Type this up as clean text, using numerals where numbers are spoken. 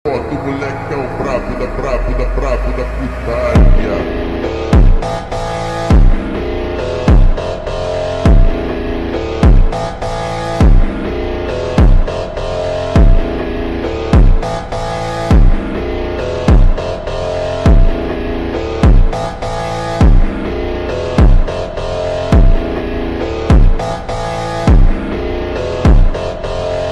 Ó, do moleque é o brabo da putaria.